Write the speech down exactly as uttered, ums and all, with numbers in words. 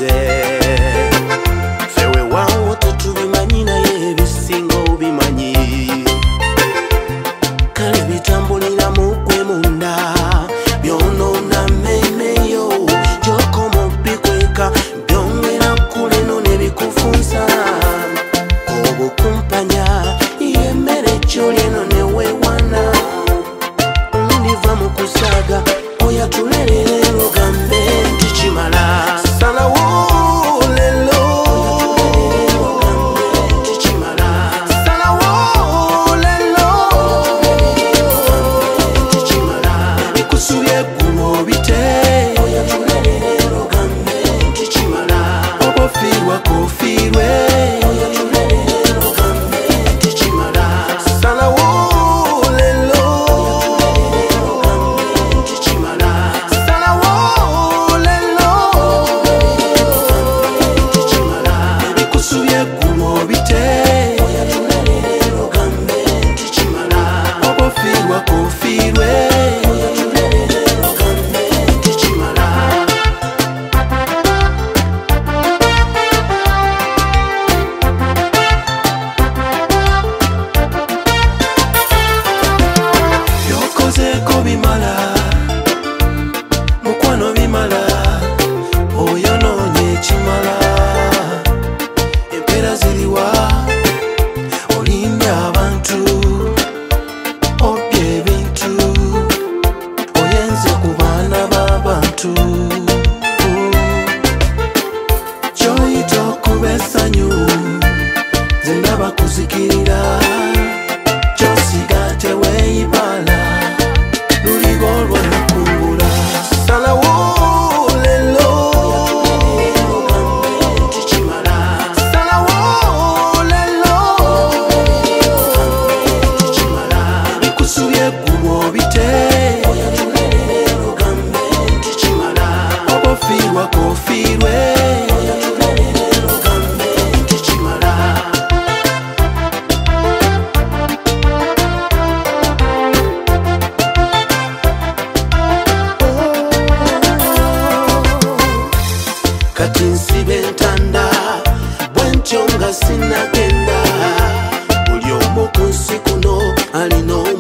bite fewe wawo tetubimanyi naye ebisinga obimanyi kale bitambulira mu gwe munda byonona mmemeyo gyokoma obikweka byongera kuleno nebikufunsa obukumpanya yemmere kyoleno newewana ndiva mu kusaga oyatulelere lugambe nti kimala salawo lelo nti kimala salawo lelo nti kimala bikusubye eggulo bite oyatulelere lugambe nti kimala obofiirwa kofiirwe oyatulelere lugambe nti kimala salawo Kyokozeko Kimala mukwano Kimala oyononye Kimala empera ziriwa olimbye abantu obye ebintu oyenze ku baana b'abantu kyoyita okuba essanyu nze ndaba kuzikirira kyosiga teweeyibala luligo olw'okungula salawo lelo nti kimala salawo lelo nti kimala bikusubye eggulo bite oyatulelere lugambe nti kimala obofiirwa kofiirwe oyatulelere lugambe nti kimala kati nsibe entanda bwentyo nga sinagenda buli omu ku nsi kuno alina